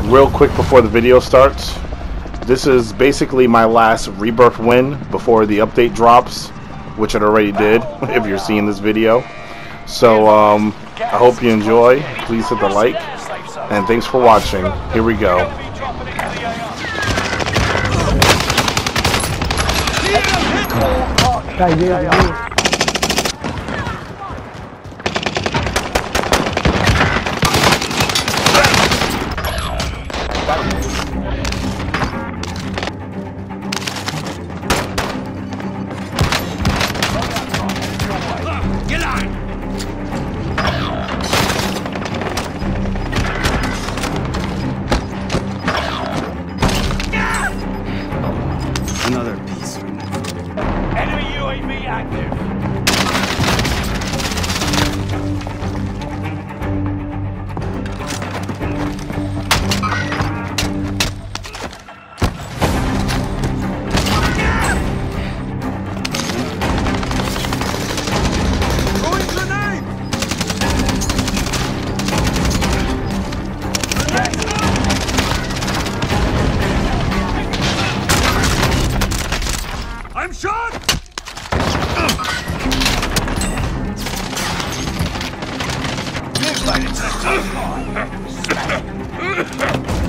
real quick before the video starts, this is basically my last Rebirth win before the update drops, which it already did if you're seeing this video. So I hope you enjoy. Please hit the like, and thanks for watching. Here we go. Another piece. Enemy UAV active. Throwing grenade! I'm shot! You've made it to the top line.